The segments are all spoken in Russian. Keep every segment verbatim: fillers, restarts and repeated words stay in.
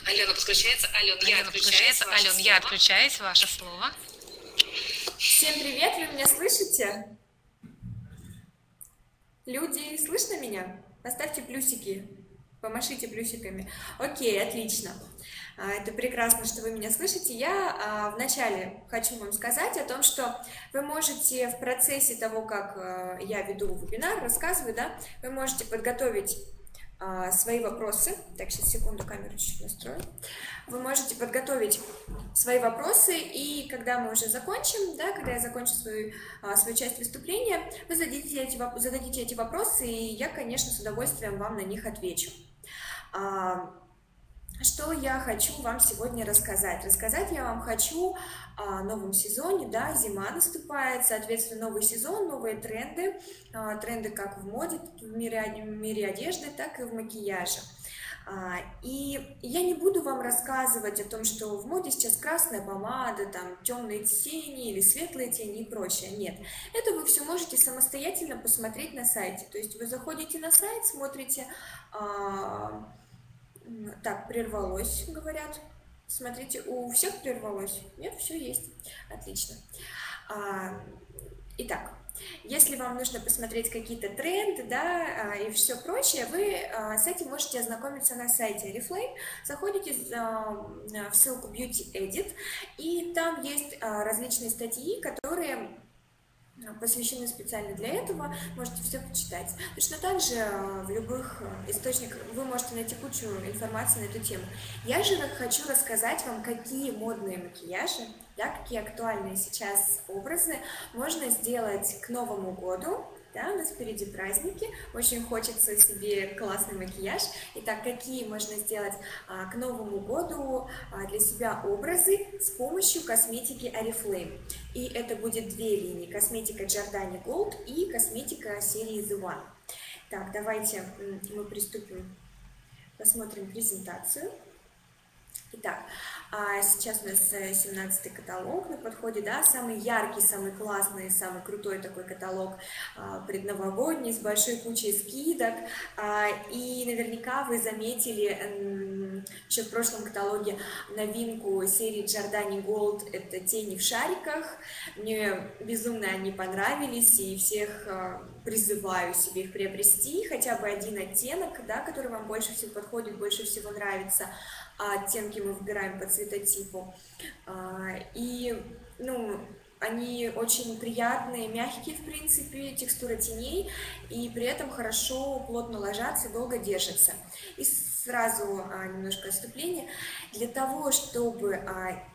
Алена подключается. Ален, я Алена отключаюсь. подключается. Ваше Ален, слово. я отключаюсь. Ваше слово. Всем привет, вы меня слышите? Люди, слышно меня? Поставьте плюсики, помашите плюсиками. Окей, отлично. А, Это прекрасно, что вы меня слышите. Я а, вначале хочу вам сказать о том, что вы можете в процессе того, как а, я веду вебинар, рассказываю, да, вы можете подготовить а, свои вопросы. Так, сейчас, секунду, камеру чуть настрою. Вы можете подготовить свои вопросы, и когда мы уже закончим, да, когда я закончу свою, а, свою часть выступления, вы зададите эти, воп- зададите эти вопросы, и я, конечно, с удовольствием вам на них отвечу. А, Что я хочу вам сегодня рассказать? Рассказать я вам хочу о новом сезоне, да, зима наступает, соответственно, новый сезон, новые тренды, а, тренды как в моде, в мире, в мире одежды, так и в макияже. А, И я не буду вам рассказывать о том, что в моде сейчас красная помада, там темные тени или светлые тени и прочее. Нет, это вы все можете самостоятельно посмотреть на сайте. То есть вы заходите на сайт, смотрите, а, м, так, прервалось, говорят. Смотрите, у всех прервалось? Нет, все есть. Отлично. А, Итак, если вам нужно посмотреть какие-то тренды, да, а, и все прочее, вы а, с этим можете ознакомиться на сайте Oriflame. Заходите а, в ссылку Beauty Edit, и там есть а, различные статьи, которые посвящены специально для этого, можете все почитать. Точно так же э, в любых э, источниках вы можете найти кучу информации на эту тему. Я же хочу рассказать вам, какие модные макияжи, да, какие актуальные сейчас образы можно сделать к Новому году. Да, у нас впереди праздники, очень хочется себе классный макияж. Итак, какие можно сделать а, к Новому году а, для себя образы с помощью косметики Oriflame. И это будет две линии: косметика Giordani Gold и косметика серии The One. Так, давайте мы приступим, посмотрим презентацию. Итак, сейчас у нас семнадцатый каталог на подходе, да, самый яркий, самый классный, самый крутой такой каталог предновогодний с большой кучей скидок. И наверняка вы заметили еще в прошлом каталоге новинку серии Giordani Gold, это тени в шариках. Мне безумно они понравились, и всех призываю себе их приобрести, хотя бы один оттенок, да, который вам больше всего подходит, больше всего нравится. А оттенки мы выбираем по цветотипу. И, ну, они очень приятные, мягкие, в принципе, текстура теней, и при этом хорошо, плотно ложатся и долго держатся. И сразу немножко отступления. Для того, чтобы...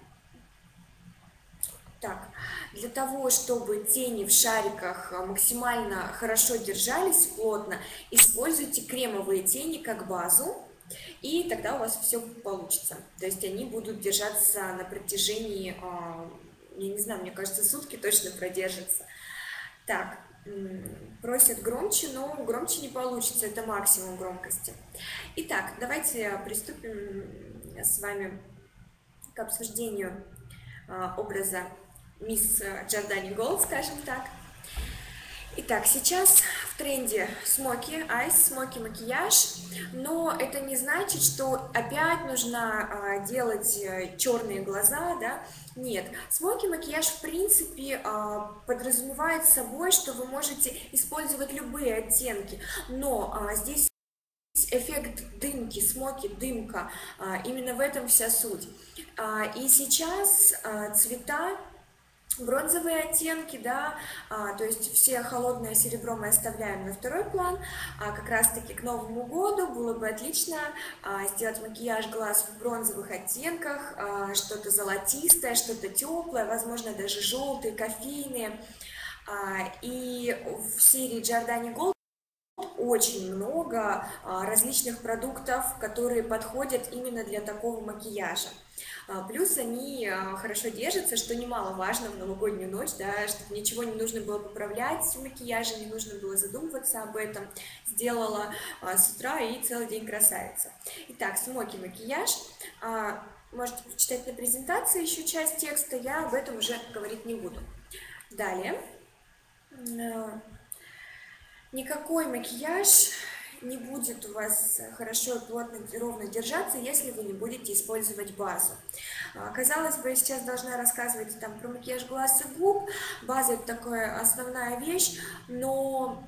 Так, для того, чтобы тени в шариках максимально хорошо держались, плотно, используйте кремовые тени как базу, и тогда у вас все получится. То есть они будут держаться на протяжении, я не знаю, мне кажется, сутки точно продержатся. Так, просят громче, но громче не получится, это максимум громкости. Итак, давайте приступим с вами к обсуждению образа мисс Giordani Gold, скажем так. Итак, сейчас в тренде смоки, айс, смоки макияж, но это не значит, что опять нужно делать черные глаза, да? Нет, смоки макияж в принципе подразумевает собой, что вы можете использовать любые оттенки, но здесь эффект дымки, смоки, дымка, именно в этом вся суть. И сейчас цвета, бронзовые оттенки, да, а, то есть все холодное серебро мы оставляем на второй план, а как раз таки к Новому году было бы отлично а, сделать макияж глаз в бронзовых оттенках, а, что-то золотистое, что-то теплое, возможно даже желтые, кофейные, а, и в серии Giordani Gold очень много а, различных продуктов, которые подходят именно для такого макияжа. Плюс они хорошо держатся, что немаловажно в новогоднюю ночь, да, чтобы ничего не нужно было поправлять в макияже, не нужно было задумываться об этом. Сделала с утра и целый день красавица. Итак, смоки макияж. Можете прочитать на презентации еще часть текста, я об этом уже говорить не буду. Далее. Никакой макияж не будет у вас хорошо и плотно, ровно держаться, если вы не будете использовать базу. Казалось бы, я сейчас должна рассказывать там про макияж глаз и губ. База — это такая основная вещь, но...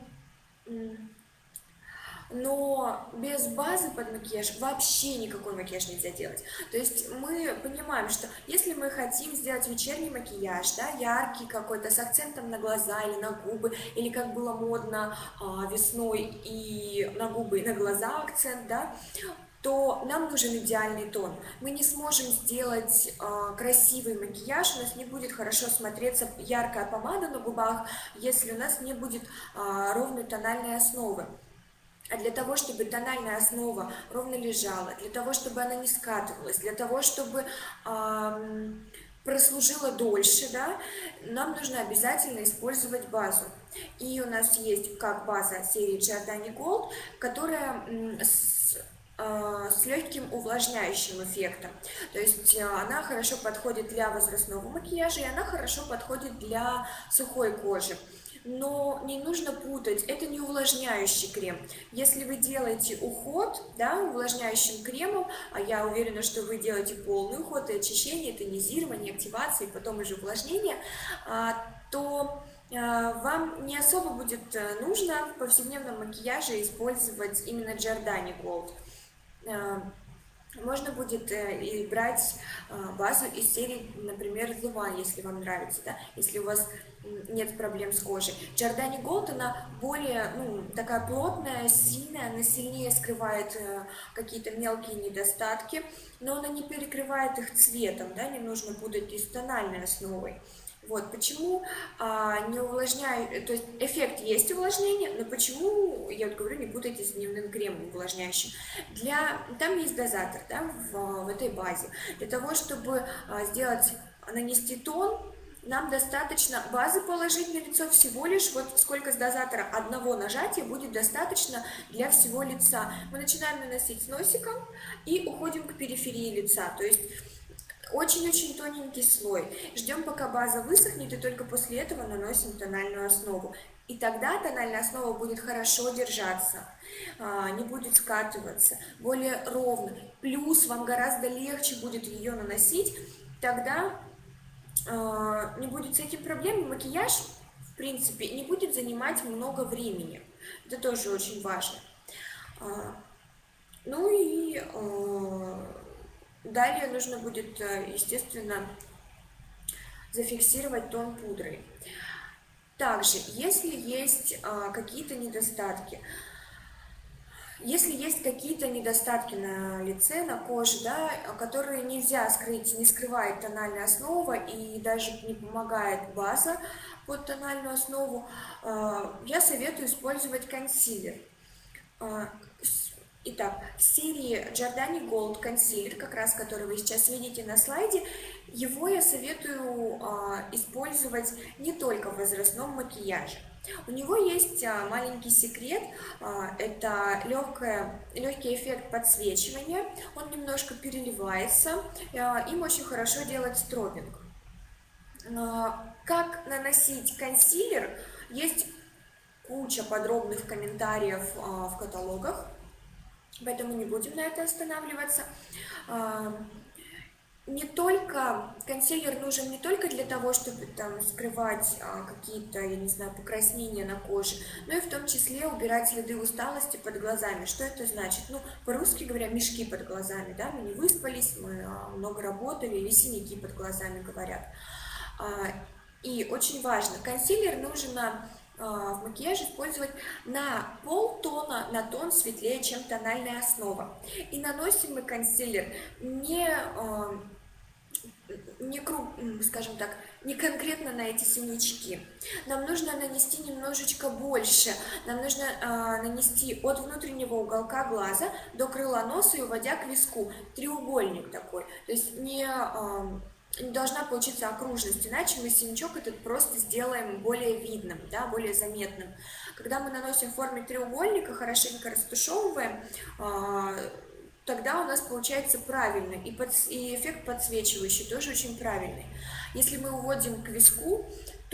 Но без базы под макияж вообще никакой макияж нельзя делать. То есть мы понимаем, что если мы хотим сделать вечерний макияж, да, яркий какой-то, с акцентом на глаза или на губы, или как было модно а, весной, и на губы, и на глаза акцент, да, то нам нужен идеальный тон. Мы не сможем сделать э, красивый макияж, у нас не будет хорошо смотреться яркая помада на губах, если у нас не будет э, ровной тональной основы. А для того, чтобы тональная основа ровно лежала, для того, чтобы она не скатывалась, для того, чтобы э, прослужила дольше, да, нам нужно обязательно использовать базу. И у нас есть как база серии Giordani Gold, которая с, э, с легким увлажняющим эффектом. То есть э, она хорошо подходит для возрастного макияжа, и она хорошо подходит для сухой кожи. Но не нужно путать, это не увлажняющий крем. Если вы делаете уход, да, увлажняющим кремом, а я уверена, что вы делаете полный уход и очищение, тонизирование, активация и потом уже увлажнение, то вам не особо будет нужно в повседневном макияже использовать именно Giordani Gold. Можно будет э, и брать э, базу из серии, например, The One, если вам нравится, да, если у вас нет проблем с кожей. Giordani Gold, она более, ну, такая плотная, сильная, она сильнее скрывает э, какие-то мелкие недостатки, но она не перекрывает их цветом, да, не нужно путать и с тональной основой. Вот, почему а, не увлажняю, то есть эффект есть увлажнение, но почему, я вот говорю, не путайте с дневным кремом увлажняющим. Для, там есть дозатор, да, в, в этой базе. Для того, чтобы а, сделать, нанести тон, нам достаточно базы положить на лицо всего лишь, вот сколько с дозатора одного нажатия будет достаточно для всего лица. Мы начинаем наносить с носиком и уходим к периферии лица, то есть очень-очень тоненький слой. Ждем, пока база высохнет, и только после этого наносим тональную основу. И тогда тональная основа будет хорошо держаться, не будет скатываться, более ровно. Плюс вам гораздо легче будет ее наносить, тогда не будет с этим проблем. Макияж, в принципе, не будет занимать много времени. Это тоже очень важно. Ну и... Далее нужно будет, естественно, зафиксировать тон пудрой. Также, если есть какие-то недостатки, если есть какие-то недостатки на лице, на коже, да, которые нельзя скрыть, не скрывает тональная основа и даже не помогает база под тональную основу, я советую использовать консилер. Итак, в серии Giordani Gold консилер, как раз который вы сейчас видите на слайде, его я советую а, использовать не только в возрастном макияже. У него есть а, маленький секрет, а, это легкое, легкий эффект подсвечивания, он немножко переливается, а, им очень хорошо делать стробинг. А, как наносить консилер, есть куча подробных комментариев а, в каталогах. Поэтому не будем на это останавливаться. Не только консилер нужен не только для того, чтобы там скрывать какие-то, я не знаю, покраснения на коже, но и в том числе убирать следы усталости под глазами. Что это значит? Ну, по-русски говоря, мешки под глазами, да, мы не выспались, мы много работали, или синяки под глазами говорят. И очень важно, консилер нужен в макияже использовать на полтона, на тон светлее, чем тональная основа. И наносим мы консилер не, не, скажем так, не конкретно на эти синячки. Нам нужно нанести немножечко больше. Нам нужно нанести от внутреннего уголка глаза до крыла носа и уводя к виску. Треугольник такой. То есть не... не должна получиться окружность, иначе мы синячок этот просто сделаем более видным, да, более заметным. Когда мы наносим в форме треугольника, хорошенько растушевываем, тогда у нас получается правильно, и, под, и эффект подсвечивающий тоже очень правильный. Если мы уводим к виску,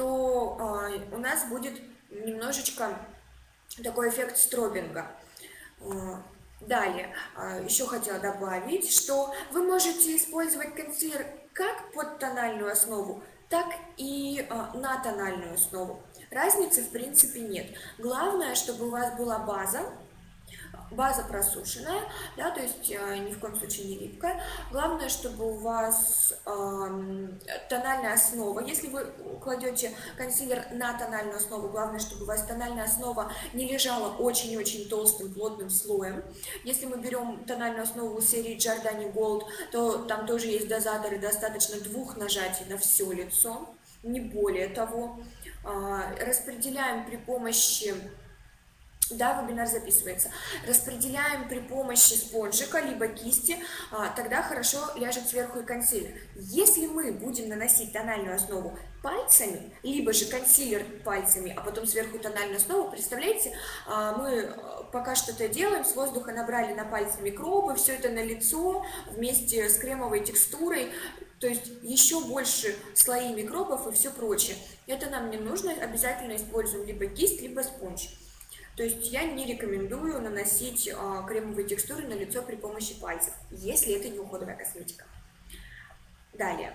то у нас будет немножечко такой эффект стробинга. Далее, еще хотела добавить, что вы можете использовать консилер как под тональную основу, так и на тональную основу. Разницы в принципе нет. Главное, чтобы у вас была база, база просушенная, да, то есть э, ни в коем случае не липкая. Главное, чтобы у вас э, тональная основа, если вы кладете консилер на тональную основу, главное, чтобы у вас тональная основа не лежала очень-очень толстым плотным слоем. Если мы берем тональную основу серии Giordani Gold, то там тоже есть дозаторы, достаточно двух нажатий на все лицо, не более того. Э, распределяем при помощи... Да, вебинар записывается. Распределяем при помощи спонжика, либо кисти, а, тогда хорошо ляжет сверху и консилер. Если мы будем наносить тональную основу пальцами, либо же консилер пальцами, а потом сверху тональную основу, представляете, а, мы пока что-то делаем, с воздуха набрали на пальцы микробы, все это на лицо вместе с кремовой текстурой, то есть еще больше слои микробов и все прочее. Это нам не нужно, обязательно используем либо кисть, либо спонж. То есть я не рекомендую наносить а, кремовые текстуры на лицо при помощи пальцев, если это не уходовая косметика. Далее.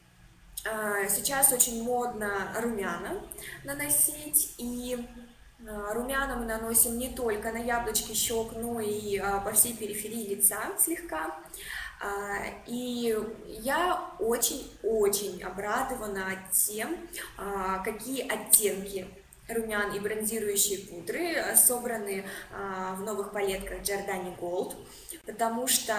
А, сейчас очень модно румяна наносить, и а, румяна мы наносим не только на яблочки щек, но и а, по всей периферии лица слегка. А, и я очень-очень обрадована тем, а, какие оттенки румян и бронзирующие пудры собраны а, в новых палетках Giordani Gold, потому что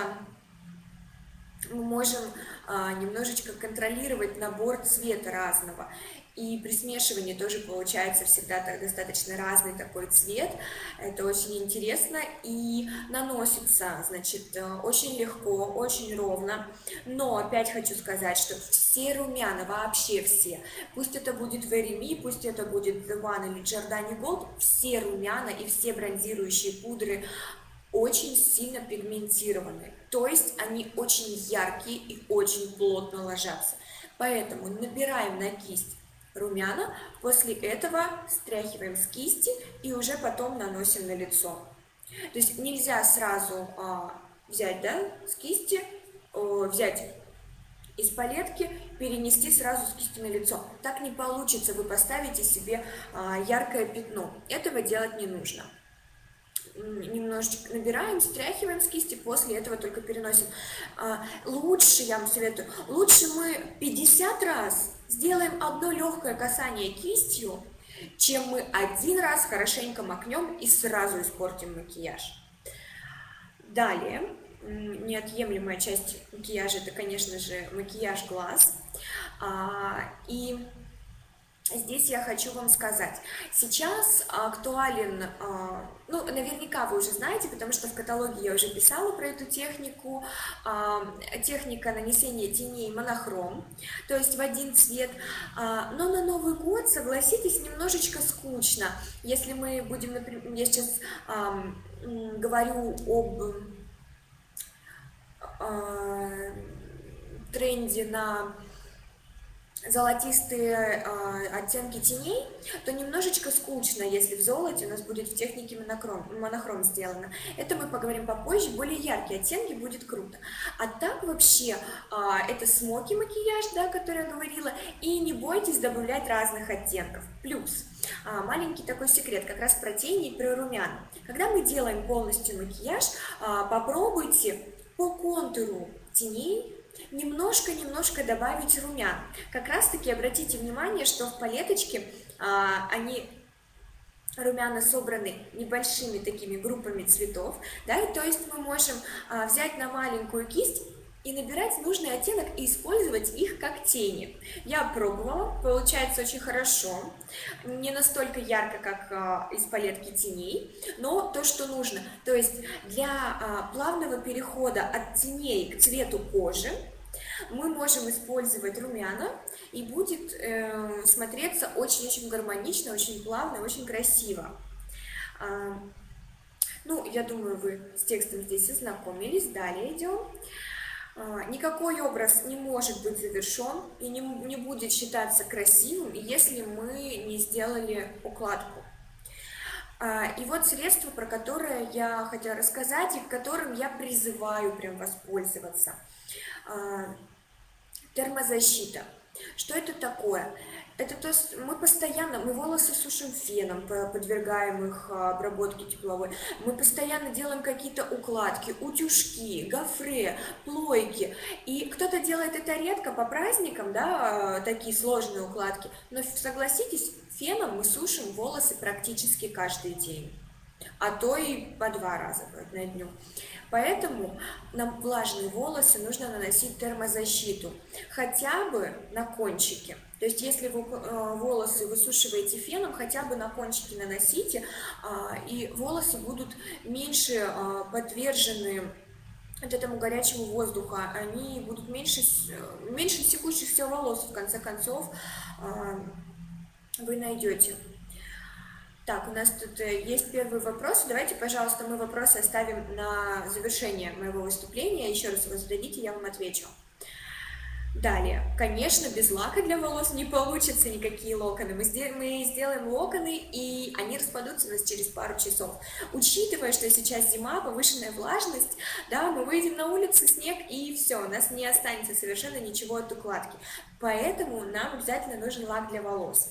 мы можем а, немножечко контролировать набор цвета разного. И при смешивании тоже получается всегда так, достаточно разный такой цвет. Это очень интересно и наносится, значит, очень легко, очень ровно. Но опять хочу сказать, что все румяна, вообще все, пусть это будет Very Me, пусть это будет The One или Giordani Gold, все румяна и все бронзирующие пудры очень сильно пигментированы. То есть они очень яркие и очень плотно ложатся. Поэтому набираем на кисть румяна, после этого стряхиваем с кисти и уже потом наносим на лицо. То есть нельзя сразу а, взять, да, с кисти, о, взять из палетки, перенести сразу с кисти на лицо. Так не получится, вы поставите себе а, яркое пятно. Этого делать не нужно. Немножечко набираем, стряхиваем с кисти, после этого только переносим. А, лучше, я вам советую, лучше мы пятьдесят раз сделаем одно легкое касание кистью, чем мы один раз хорошенько макнем и сразу испортим макияж. Далее, неотъемлемая часть макияжа — это, конечно же, макияж глаз. А, и здесь я хочу вам сказать, сейчас актуален, ну, наверняка вы уже знаете, потому что в каталоге я уже писала про эту технику, техника нанесения теней монохром, то есть в один цвет, но на Новый год, согласитесь, немножечко скучно, если мы будем, например, я сейчас говорю об тренде на золотистые э, оттенки теней, то немножечко скучно, если в золоте у нас будет в технике монохром, монохром сделано. Это мы поговорим попозже, более яркие оттенки будет круто. А так вообще э, это смоки макияж, да, который я говорила, и не бойтесь добавлять разных оттенков. Плюс э, маленький такой секрет как раз про тени и про румяна. Когда мы делаем полностью макияж, э, попробуйте по контуру теней немножко-немножко добавить румян. Как раз таки обратите внимание, что в палеточке а, они, румяна, собраны небольшими такими группами цветов, да, и то есть мы можем а, взять на маленькую кисть и набирать нужный оттенок и использовать их как тени. Я пробовала, получается очень хорошо, не настолько ярко, как а, из палетки теней, но то, что нужно. То есть для а, плавного перехода от теней к цвету кожи мы можем использовать румяна, и будет э, смотреться очень-очень гармонично, очень плавно, очень красиво. А, ну, я думаю, вы с текстом здесь ознакомились. Далее идем. Никакой образ не может быть завершен и не, не будет считаться красивым, если мы не сделали укладку. И вот средство, про которое я хотела рассказать и которым я призываю прям воспользоваться. Термозащита. Что это такое? Это то, что мы постоянно, мы волосы сушим феном, подвергаем их обработке тепловой, мы постоянно делаем какие-то укладки, утюжки, гофре, плойки, и кто-то делает это редко по праздникам, да, такие сложные укладки, но согласитесь, феном мы сушим волосы практически каждый день, а то и по два раза на дню. Поэтому на влажные волосы нужно наносить термозащиту, хотя бы на кончики. То есть если вы волосы высушиваете феном, хотя бы на кончики наносите, и волосы будут меньше подвержены вот этому горячему воздуху, они будут меньше, меньше секущихся волос, в конце концов, вы найдете. Так, у нас тут есть первый вопрос. Давайте, пожалуйста, мы вопросы оставим на завершение моего выступления. Еще раз его зададите, я вам отвечу. Далее, конечно, без лака для волос не получится никакие локоны. Мы сделаем локоны, и они распадутся у нас через пару часов. Учитывая, что сейчас зима, повышенная влажность, да, мы выйдем на улицу, снег, и все, у нас не останется совершенно ничего от укладки. Поэтому нам обязательно нужен лак для волос.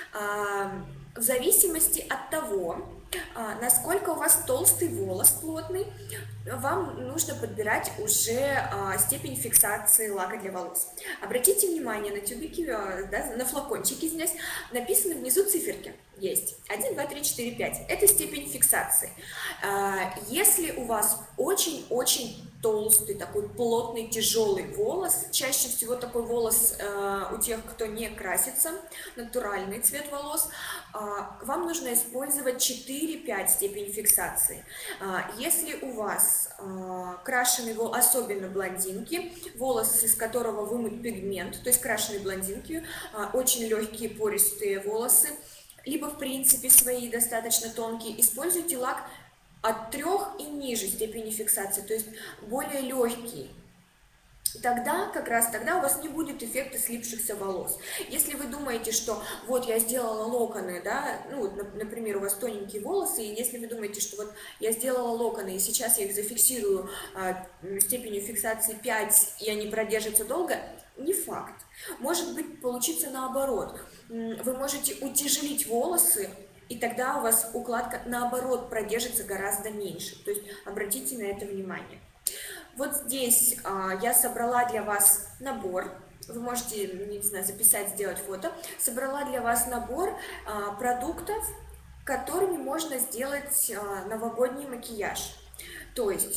В зависимости от того, насколько у вас толстый волос, плотный, вам нужно подбирать уже степень фиксации лака для волос. Обратите внимание на тюбики, да, на флакончики здесь написаны внизу циферки. Есть один, два, три, четыре, пять. Это степень фиксации. Если у вас очень-очень толстый, такой плотный, тяжелый волос, чаще всего такой волос у тех, кто не красится, натуральный цвет волос, вам нужно использовать четыре-пять степень фиксации. Если у вас крашеный волос, особенно блондинки, волос, из которого вымыт пигмент, то есть крашеные блондинки, очень легкие пористые волосы, либо в принципе свои достаточно тонкие, используйте лак от трех и ниже степени фиксации, то есть более легкий. Тогда, как раз тогда у вас не будет эффекта слипшихся волос. Если вы думаете, что вот я сделала локоны, да, ну, например, у вас тоненькие волосы, и если вы думаете, что вот я сделала локоны, и сейчас я их зафиксирую а, степенью фиксации пять, и они продержатся долго, не факт. Может быть, получится наоборот. Вы можете утяжелить волосы, и тогда у вас укладка, наоборот, продержится гораздо меньше. То есть обратите на это внимание. Вот здесь а, я собрала для вас набор, вы можете, не знаю, записать, сделать фото, собрала для вас набор а, продуктов, которыми можно сделать а, новогодний макияж. То есть,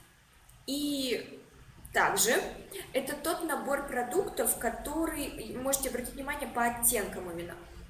и также это тот набор продуктов, который, можете обратить внимание по оттенкам именно,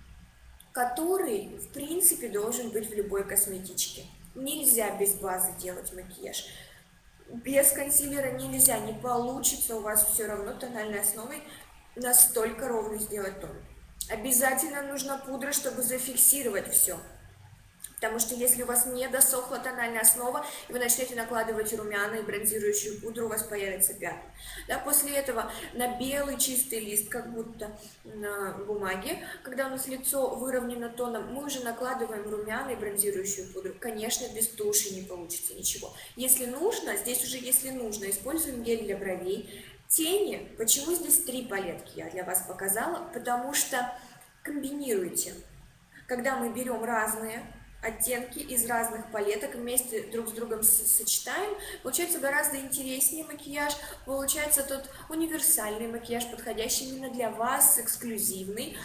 который, в принципе, должен быть в любой косметичке. Нельзя без базы делать макияж. Без консилера нельзя, не получится у вас все равно тональной основой настолько ровно сделать тон. Обязательно нужна пудра, чтобы зафиксировать все. Потому что если у вас не досохла тональная основа, и вы начнете накладывать румяна и бронзирующую пудру, у вас появится пятна. Да, после этого на белый чистый лист, как будто на бумаге, когда у нас лицо выровнено тоном, мы уже накладываем румяна и бронзирующую пудру. Конечно, без туши не получится ничего. Если нужно, здесь уже если нужно, используем гель для бровей. Тени, почему здесь три палетки я для вас показала? Потому что комбинируйте. Когда мы берем разные оттенки из разных палеток, вместе друг с другом сочетаем, получается гораздо интереснее макияж, получается тот универсальный макияж, подходящий именно для вас, эксклюзивный.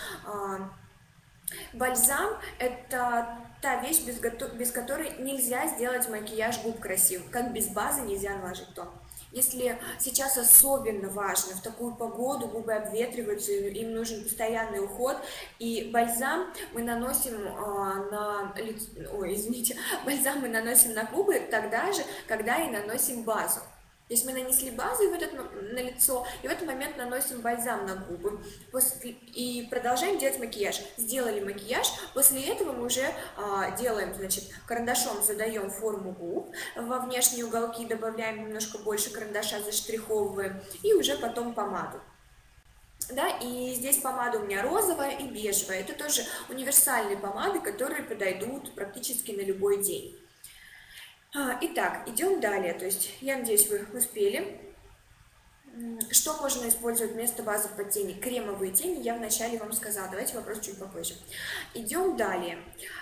Бальзам – это та вещь, без, без которой нельзя сделать макияж губ красивым, как без базы нельзя наложить тон. Если сейчас особенно важно, в такую погоду губы обветриваются, им нужен постоянный уход, и бальзам мы наносим а, на лицо, ой, извините, бальзам мы наносим на губы тогда же, когда и наносим базу. То есть мы нанесли базу в этот, на лицо, и в этот момент наносим бальзам на губы. После, и продолжаем делать макияж. Сделали макияж, после этого мы уже а, делаем, значит, карандашом задаем форму губ, во внешние уголки добавляем немножко больше карандаша, заштриховываем, и уже потом помаду. Да, и здесь помада у меня розовая и бежевая. Это тоже универсальные помады, которые подойдут практически на любой день. Итак, идем далее. То есть, я надеюсь, вы успели. Что можно использовать вместо базы под тени? Кремовые тени я вначале вам сказала. Давайте вопрос чуть попозже. Идем далее.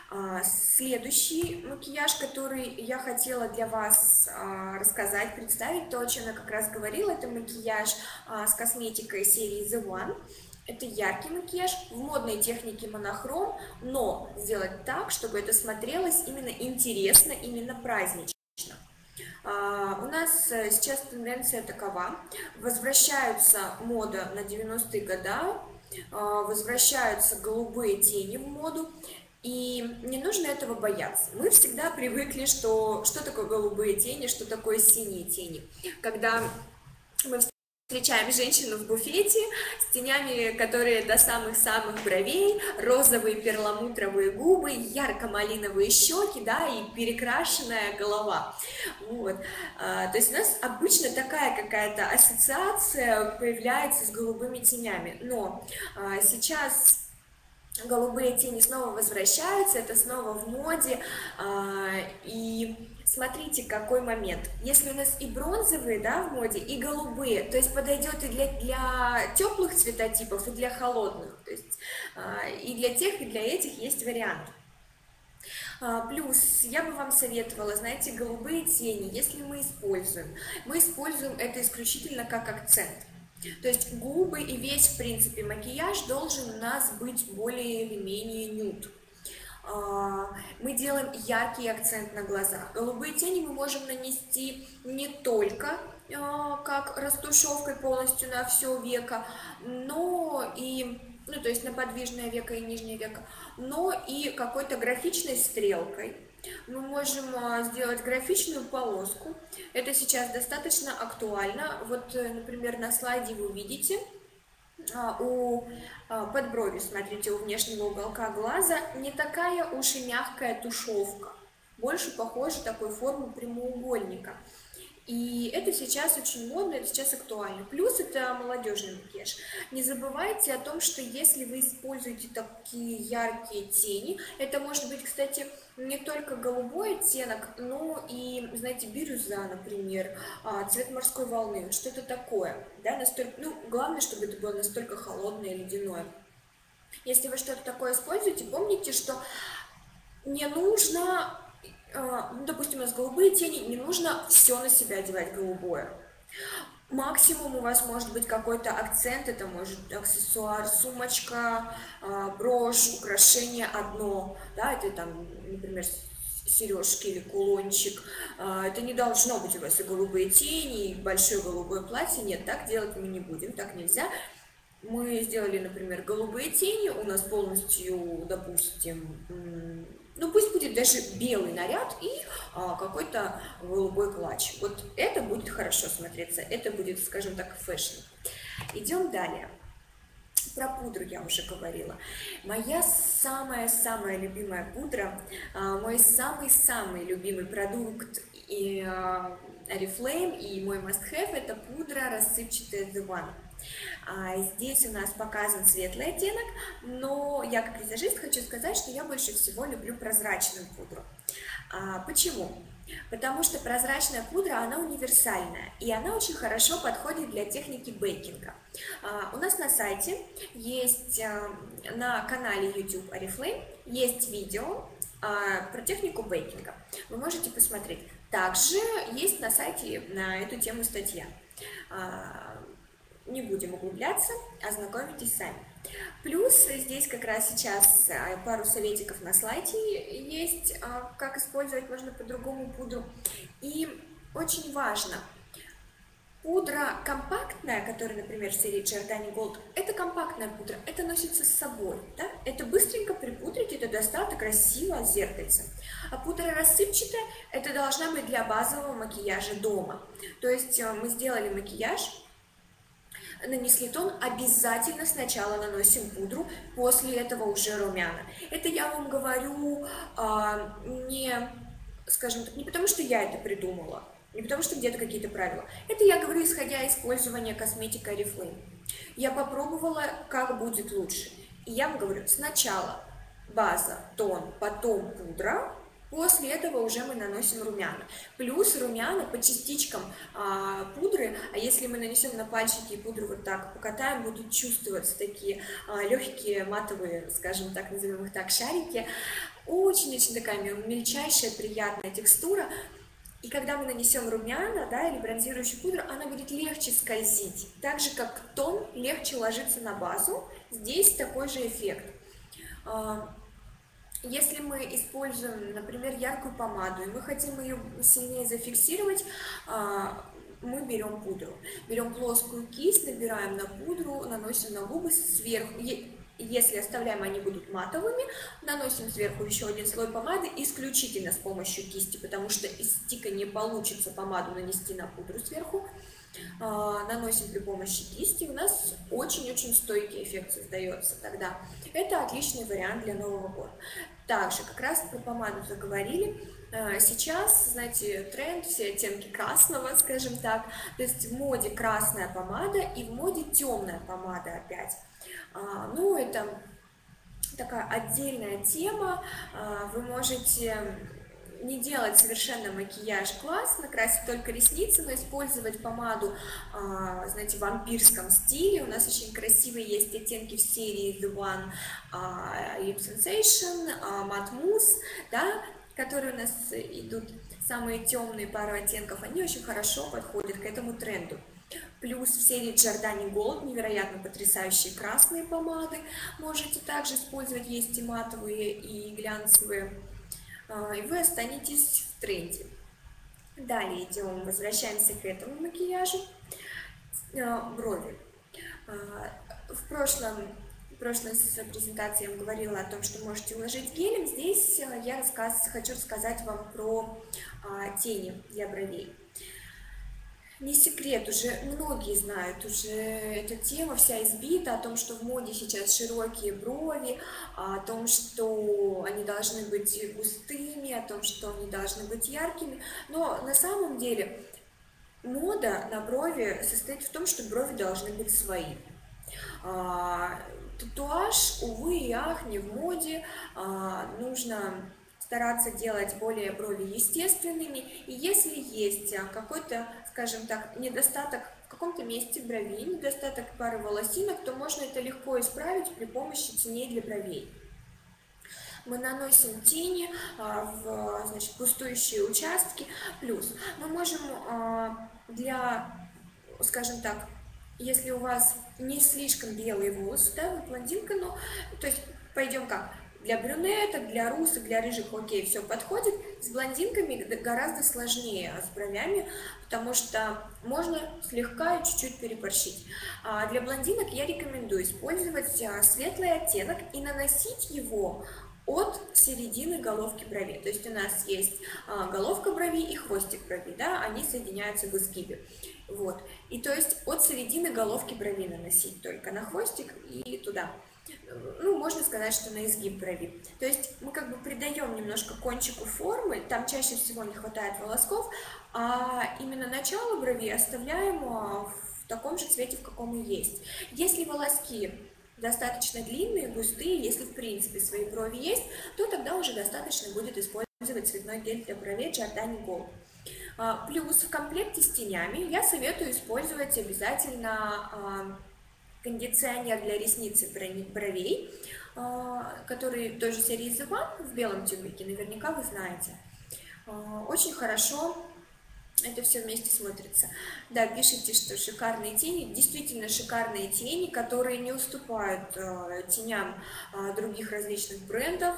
Следующий макияж, который я хотела для вас рассказать, представить, то, о чем я как раз говорила, это макияж с косметикой серии The One. Это яркий макияж в модной технике монохром, но сделать так, чтобы это смотрелось именно интересно, именно празднично. Uh, у нас сейчас тенденция такова: возвращаются мода на девяностые годы, uh, возвращаются голубые тени в моду, и не нужно этого бояться. Мы всегда привыкли, что что такое голубые тени, что такое синие тени. Когда мы встречаем женщину в буфете с тенями, которые до самых-самых бровей, розовые перламутровые губы, ярко-малиновые щеки, да, и перекрашенная голова. Вот. А, то есть у нас обычно такая какая-то ассоциация появляется с голубыми тенями. Но а, сейчас голубые тени снова возвращаются, это снова в моде, а, и смотрите, какой момент. Если у нас и бронзовые, да, в моде, и голубые, то есть подойдет и для, для теплых цветотипов, и для холодных, то есть а, и для тех, и для этих есть вариант. А, плюс я бы вам советовала, знаете, голубые тени, если мы используем, мы используем это исключительно как акцент. То есть губы и весь, в принципе, макияж должен у нас быть более или менее нюд. Мы делаем яркий акцент на глазах. Голубые тени мы можем нанести не только как растушевкой полностью на все веко, но и, ну, то есть на подвижное веко и нижнее веко, но и какой-то графичной стрелкой. Мы можем сделать графичную полоску. Это сейчас достаточно актуально. Вот, например, на слайде вы видите, у подброви, смотрите, у внешнего уголка глаза не такая уж и мягкая тушевка, больше похожа такой формы прямоугольника. И это сейчас очень модно, это сейчас актуально. Плюс это молодежный макияж. Не забывайте о том, что если вы используете такие яркие тени, это может быть, кстати, не только голубой оттенок, но и, знаете, бирюза, например, цвет морской волны, что-то такое. Да, настолько, ну, главное, чтобы это было настолько холодное, ледяное. Если вы что-то такое используете, помните, что не нужно... Ну, допустим, у нас голубые тени, не нужно все на себя одевать голубое. Максимум у вас может быть какой-то акцент, это может быть аксессуар, сумочка, брошь, украшение одно, да, это там, например, сережки или кулончик. Это не должно быть у вас и голубые тени, и большое голубое платье, нет, так делать мы не будем, так нельзя. Мы сделали, например, голубые тени, у нас полностью, допустим, ну пусть будет даже белый наряд и а, какой-то голубой клатч. Вот это будет хорошо смотреться, это будет, скажем так, фэшн. Идем далее. Про пудру я уже говорила. Моя самая-самая любимая пудра, а, мой самый-самый любимый продукт и а, Oriflame, и мой must-have — это пудра рассыпчатая The One. А здесь у нас показан светлый оттенок, но я как визажист хочу сказать, что я больше всего люблю прозрачную пудру. А, почему? Потому что прозрачная пудра, она универсальная, и она очень хорошо подходит для техники бейкинга. А, у нас на сайте есть, а, на канале YouTube Oriflame есть видео а, про технику бейкинга. Вы можете посмотреть. Также есть на сайте на эту тему статья. А, Не будем углубляться, ознакомитесь сами. Плюс здесь как раз сейчас пару советиков на слайде есть, как использовать можно по-другому пудру. И очень важно, пудра компактная, которая, например, в серии Giordani Gold, это компактная пудра, это носится с собой, да? Это быстренько припудрить, это достаточно красиво зеркальце. А пудра рассыпчатая, это должна быть для базового макияжа дома. То есть мы сделали макияж, нанесли тон, обязательно сначала наносим пудру, после этого уже румяна. Это я вам говорю а, не, скажем так, не потому, что я это придумала, не потому, что где-то какие-то правила. Это я говорю, исходя из использования косметики Oriflame. Я попробовала, как будет лучше. И я вам говорю, сначала база, тон, потом пудра. После этого уже мы наносим румяна. Плюс румяна по частичкам а, пудры, а если мы нанесем на пальчики и пудру вот так покатаем, будут чувствоваться такие а, легкие матовые, скажем так, назовем их так, шарики. Очень-очень такая мельчайшая, приятная текстура. И когда мы нанесем румяна, да, или бронзирующую пудру, она будет легче скользить. Так же, как тон легче ложится на базу, здесь такой же эффект. Если мы используем, например, яркую помаду, и мы хотим ее сильнее зафиксировать, мы берем пудру. Берем плоскую кисть, набираем на пудру, наносим на губы сверху. Если оставляем, они будут матовыми, наносим сверху еще один слой помады исключительно с помощью кисти, потому что из стика не получится помаду нанести на пудру сверху. Наносим при помощи кисти, у нас очень-очень стойкий эффект создается тогда. Это отличный вариант для Нового года. Также как раз про помаду заговорили. Сейчас, знаете, тренд, все оттенки красного, скажем так. То есть в моде красная помада и в моде темная помада опять. Ну, это такая отдельная тема. Вы можете не делать совершенно макияж классно, красить только ресницы, но использовать помаду, знаете, в вампирском стиле. У нас очень красивые есть оттенки в серии The One Lip Sensation, Matte Mousse, да, которые у нас идут, самые темные пару оттенков, они очень хорошо подходят к этому тренду. Плюс в серии Giordani Gold невероятно потрясающие красные помады. Можете также использовать, есть и матовые, и глянцевые. И вы останетесь в тренде. Далее идем, возвращаемся к этому макияжу. Брови. В прошлом, в прошлой презентации я вам говорила о том, что можете уложить гелем. Здесь я рассказ, хочу рассказать вам про тени для бровей. Не секрет, уже многие знают, уже эта тема вся избита, о том, что в моде сейчас широкие брови, о том, что они должны быть густыми, о том, что они должны быть яркими. Но на самом деле мода на брови состоит в том, что брови должны быть свои. Татуаж, увы и ах, не в моде, нужно стараться делать более брови естественными, и если есть какой-то, скажем так, недостаток в каком-то месте брови, недостаток пары волосинок, то можно это легко исправить при помощи теней для бровей. Мы наносим тени в, значит, пустующие участки, плюс мы можем для, скажем так, если у вас не слишком белые волосы, да, вы блондинка, но, то есть пойдем как? Для брюнеток, для русых, для рыжих, окей, все подходит. С блондинками гораздо сложнее, а с бровями, потому что можно слегка и чуть-чуть переборщить. А для блондинок я рекомендую использовать светлый оттенок и наносить его от середины головки брови. То есть у нас есть головка брови и хвостик брови, да, они соединяются в изгибе. Вот. И то есть от середины головки брови наносить только на хвостик и туда. Ну, можно сказать, что на изгиб брови. То есть мы как бы придаем немножко кончику формы, там чаще всего не хватает волосков, а именно начало брови оставляем в таком же цвете, в каком и есть. Если волоски достаточно длинные, густые, если в принципе свои брови есть, то тогда уже достаточно будет использовать цветной гель для бровей Giordani Gold. Плюс в комплекте с тенями я советую использовать обязательно кондиционер для ресниц и бровей, который той же серии The One в белом тюбике, наверняка вы знаете. Очень хорошо это все вместе смотрится. Да, пишите, что шикарные тени, действительно шикарные тени, которые не уступают теням других различных брендов,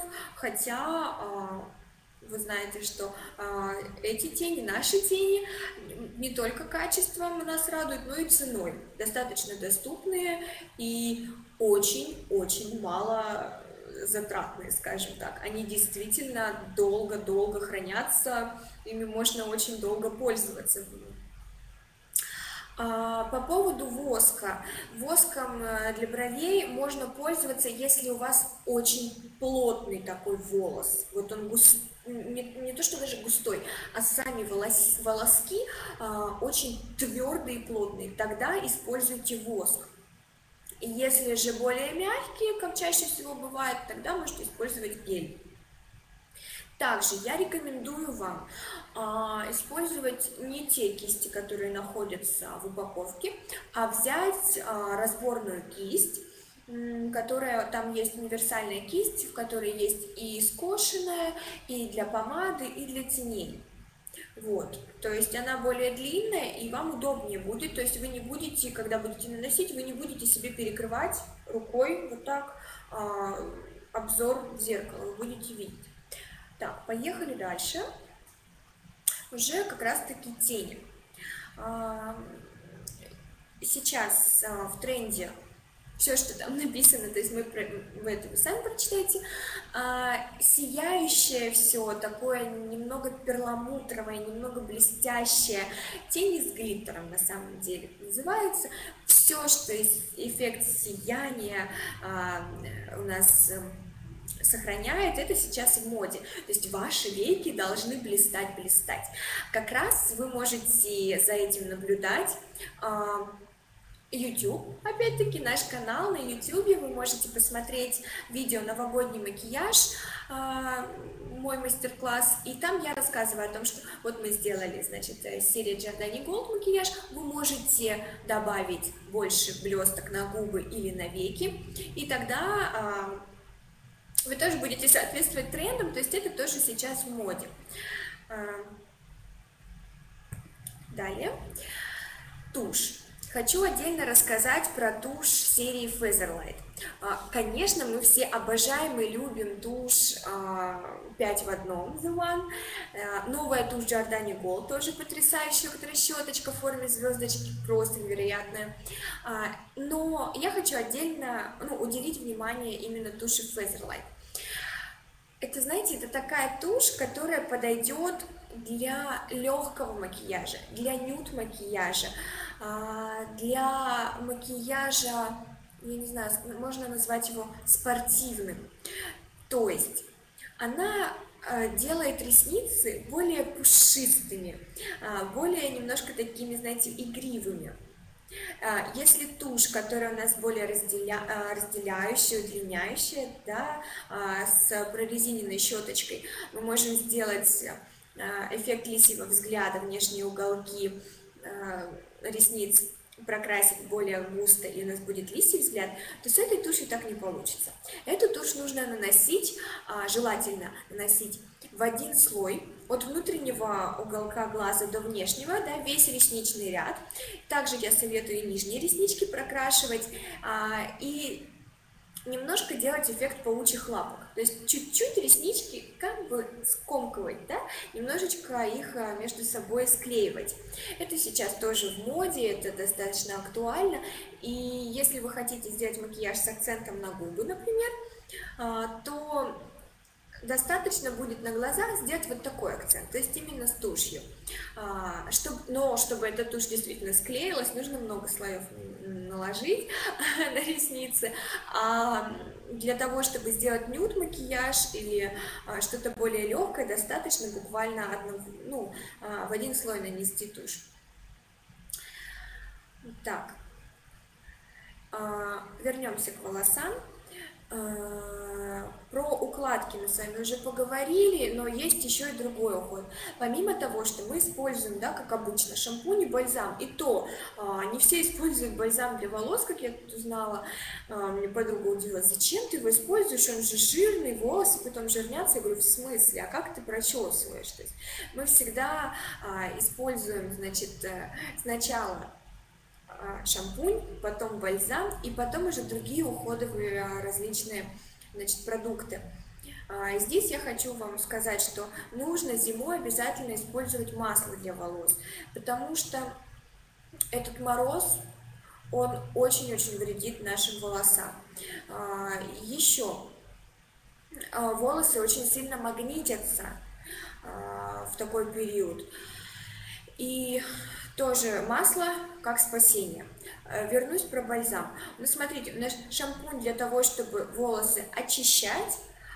хотя вы знаете, что э, эти тени, наши тени, не только качеством нас радуют, но и ценой. Достаточно доступные и очень-очень мало затратные, скажем так. Они действительно долго-долго хранятся, ими можно очень долго пользоваться. По поводу воска. Воском для бровей можно пользоваться, если у вас очень плотный такой волос. Вот он густой, не, не то что даже густой, а сами волос, волоски а, очень твердые и плотные. Тогда используйте воск. Если же более мягкие, как чаще всего бывает, тогда можете использовать гель. Также я рекомендую вам а, использовать не те кисти, которые находятся в упаковке, а взять а, разборную кисть, которая, там есть универсальная кисть, в которой есть и скошенная, и для помады, и для теней. Вот, то есть она более длинная, и вам удобнее будет, то есть вы не будете, когда будете наносить, вы не будете себе перекрывать рукой вот так а, обзор в зеркало, вы будете видеть. Так, поехали дальше. Уже как раз-таки тени. Сейчас в тренде все, что там написано, то есть мы, вы это вы сами прочитаете, сияющее все, такое немного перламутровое, немного блестящее, тени с глиттером на самом деле называется. Все, что эффект сияния у нас сохраняет, это сейчас в моде. То есть ваши веки должны блистать, блистать. Как раз вы можете за этим наблюдать. YouTube, опять-таки наш канал на YouTube, вы можете посмотреть видео «Новогодний макияж», мой мастер-класс, и там я рассказываю о том, что вот мы сделали, значит, серия Giordani Gold макияж, вы можете добавить больше блесток на губы или на веки, и тогда вы тоже будете соответствовать трендам, то есть это тоже сейчас в моде. Далее, тушь. Хочу отдельно рассказать про тушь серии Featherlight. Конечно, мы все обожаем и любим тушь пять в одном The One. Новая тушь Giordani Gold тоже потрясающая, которая щеточка в форме звездочки, просто невероятная. Но я хочу отдельно ну, уделить внимание именно туши Featherlight. Это, знаете, это такая тушь, которая подойдет для легкого макияжа, для нюд макияжа, для макияжа, я не знаю, можно назвать его спортивным. То есть она делает ресницы более пушистыми, более немножко такими, знаете, игривыми. Если тушь, которая у нас более разделя... разделяющая, удлиняющая, да, с прорезиненной щеточкой, мы можем сделать эффект лисьего взгляда, внешние уголки ресниц прокрасить более густо, и у нас будет лисий взгляд, то с этой тушью так не получится. Эту тушь нужно наносить, желательно наносить в один слой, от внутреннего уголка глаза до внешнего, да, весь ресничный ряд. Также я советую и нижние реснички прокрашивать, и немножко делать эффект паучьих лапок. То есть чуть-чуть реснички как бы скомкивать, да, немножечко их между собой склеивать. Это сейчас тоже в моде, это достаточно актуально. И если вы хотите сделать макияж с акцентом на губы, например, то достаточно будет на глазах сделать вот такой акцент, то есть именно с тушью. Чтобы, но чтобы эта тушь действительно склеилась, нужно много слоев наложить на ресницы. А для того, чтобы сделать нюд макияж или что-то более легкое, достаточно буквально одну, ну, в один слой нанести тушь. Так, вернемся к волосам. Про укладки мы с вами уже поговорили, но есть еще и другой уход. Помимо того, что мы используем, да, как обычно, шампунь и бальзам, и то не все используют бальзам для волос, как я тут узнала. Мне подруга удивила: зачем ты его используешь, он же жирный, волосы потом жирнятся. Я говорю: в смысле, а как ты прочесываешь? То есть мы всегда используем, значит, сначала шампунь, потом бальзам, и потом уже другие уходовые различные, значит, продукты. Здесь я хочу вам сказать, что нужно зимой обязательно использовать масло для волос, потому что этот мороз, он очень-очень вредит нашим волосам. Еще волосы очень сильно магнитятся в такой период. И тоже масло как спасение. Вернусь про бальзам. Ну, смотрите, наш шампунь для того, чтобы волосы очищать,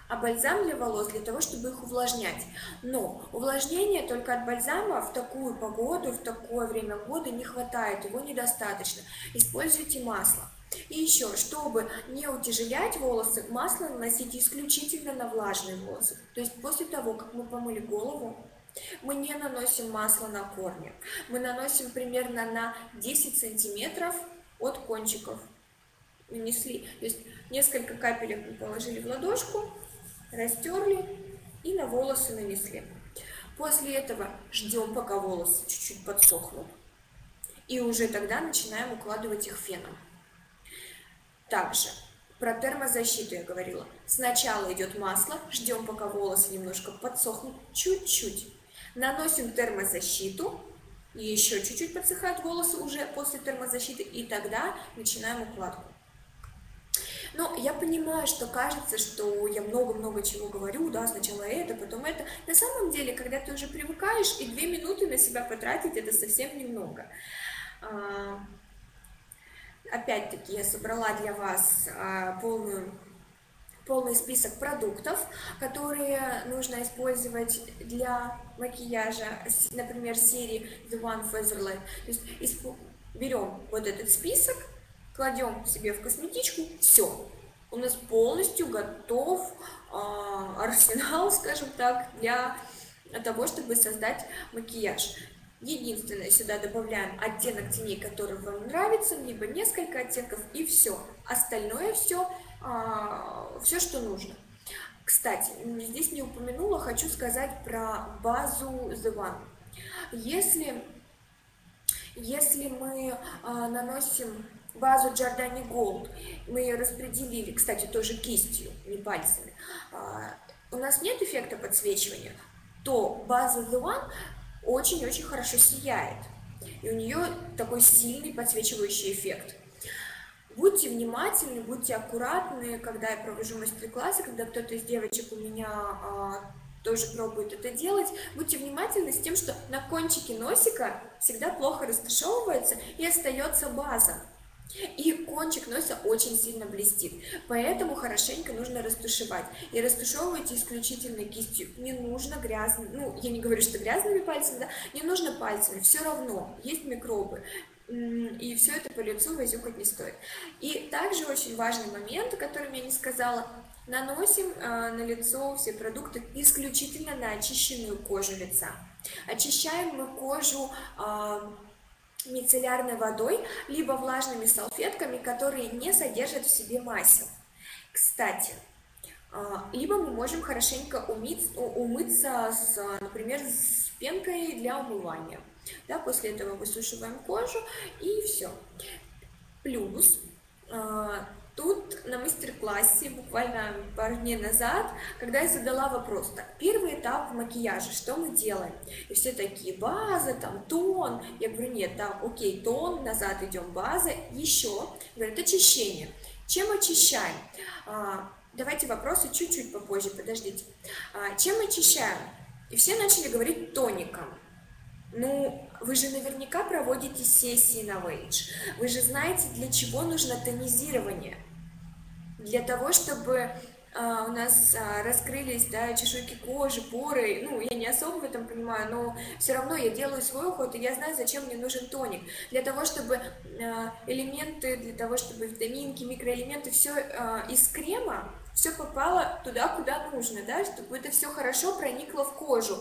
а бальзам для волос для того, чтобы их увлажнять. Но увлажнения только от бальзама в такую погоду, в такое время года не хватает, его недостаточно. Используйте масло. И еще, чтобы не утяжелять волосы, масло наносите исключительно на влажные волосы. То есть после того, как мы помыли голову, мы не наносим масло на корни. Мы наносим примерно на десять сантиметров от кончиков. Нанесли, то есть несколько капелек мы положили в ладошку, растерли и на волосы нанесли. После этого ждем, пока волосы чуть-чуть подсохнут, и уже тогда начинаем укладывать их феном. Также про термозащиту я говорила. Сначала идет масло, ждем, пока волосы немножко подсохнут, чуть-чуть. Наносим термозащиту, и еще чуть-чуть подсыхают волосы уже после термозащиты, и тогда начинаем укладку. Но я понимаю, что кажется, что я много-много чего говорю, да, сначала это, потом это. На самом деле, когда ты уже привыкаешь, и две минуты на себя потратить, это совсем немного. Опять-таки, я собрала для вас полную, полный список продуктов, которые нужно использовать для макияжа, например, серии The One Featherlight. То есть берем вот этот список, кладем себе в косметичку, все, у нас полностью готов э, арсенал, скажем так, для того, чтобы создать макияж. Единственное, сюда добавляем оттенок теней, который вам нравится, либо несколько оттенков, и все. Остальное все, э, все, что нужно. Кстати, здесь не упомянула, хочу сказать про базу The One. Если, если мы э, наносим базу Giordani Gold, мы ее распределили, кстати, тоже кистью, не пальцами, у нас нет эффекта подсвечивания, то база The One очень-очень хорошо сияет, и у нее такой сильный подсвечивающий эффект. Будьте внимательны, будьте аккуратны, когда я провожу мастер-классы, когда кто-то из девочек у меня а, тоже пробует это делать, будьте внимательны с тем, что на кончике носика всегда плохо растушевывается и остается база. И кончик носа очень сильно блестит, поэтому хорошенько нужно растушевать. И растушевывайте исключительно кистью, не нужно грязными, ну, я не говорю, что грязными пальцами, да, не нужно пальцами, все равно, есть микробы, и все это по лицу возюкать не стоит. И также очень важный момент, о котором я не сказала, наносим э, на лицо все продукты исключительно на очищенную кожу лица. Очищаем мы кожу э, мицеллярной водой, либо влажными салфетками, которые не содержат в себе масел. Кстати, либо мы можем хорошенько умыть, умыться, с, например, с пенкой для умывания. Да, после этого высушиваем кожу и все. Плюс тут на мастер-классе буквально пару дней назад, когда я задала вопрос, так, первый этап макияжа, что мы делаем? И все такие, база, там, тон. Я говорю, нет, там, окей, тон, назад идем, база, еще. Говорят, очищение. Чем очищаем? А, давайте вопросы чуть-чуть попозже, подождите. А, чем очищаем? И все начали говорить тоником. Ну, вы же наверняка проводите сессии на Вейдж. Вы же знаете, для чего нужно тонизирование. Для того, чтобы а, у нас а, раскрылись, да, чешуйки кожи, поры. Ну, я не особо в этом понимаю, но все равно я делаю свой уход, и я знаю, зачем мне нужен тоник. Для того, чтобы а, элементы, для того, чтобы витаминки, микроэлементы, все а, из крема, все попало туда, куда нужно, да, чтобы это все хорошо проникло в кожу.